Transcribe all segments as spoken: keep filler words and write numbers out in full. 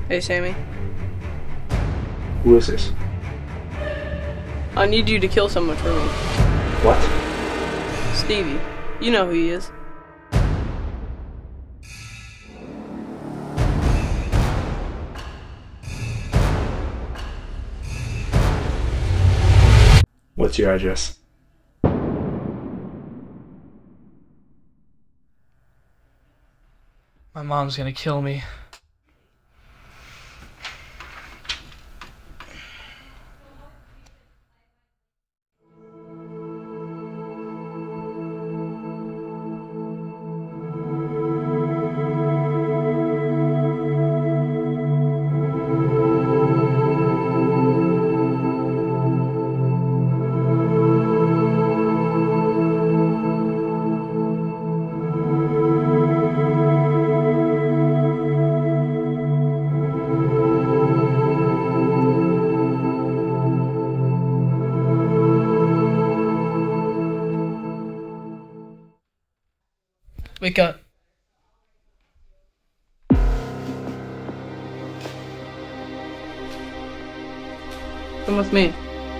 Hey, Sammy. Who is this? I need you to kill someone for me. What? Stevie. You know who he is. What's your address? My mom's gonna kill me. Wake up. Come with me.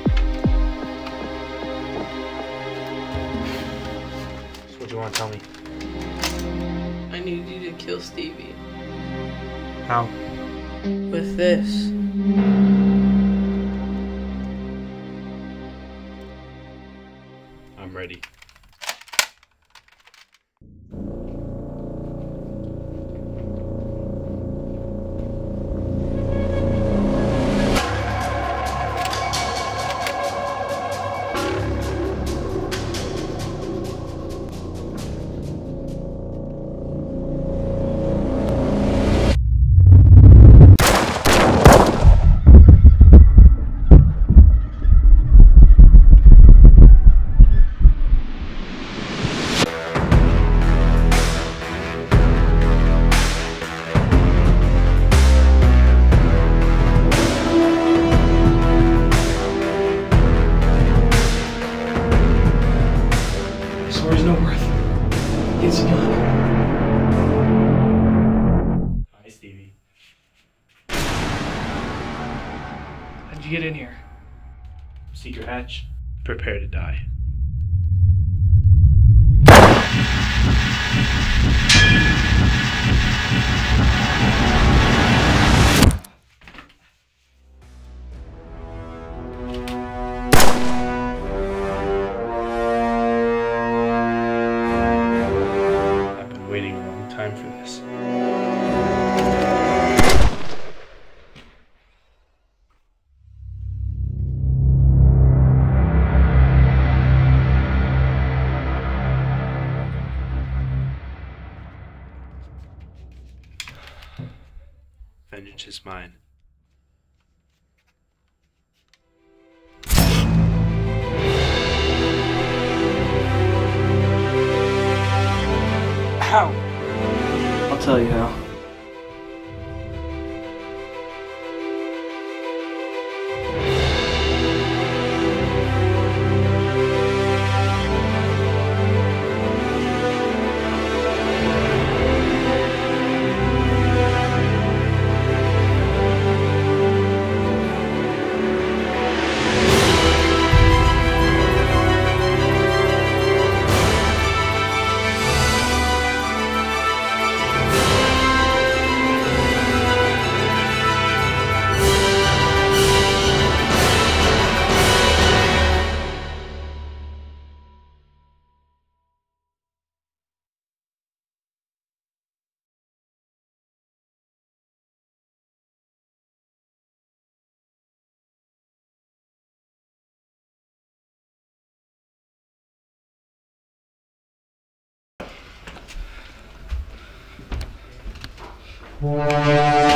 So what do you want to tell me? I need you to kill Stevie. How? With this. I'm ready. Swear's no worth. It's a gun. Hi, Stevie. How'd you get in here? Secret hatch. Prepare to die. I've been waiting a long time for this. Vengeance is mine. How? I'll tell you how. Wow.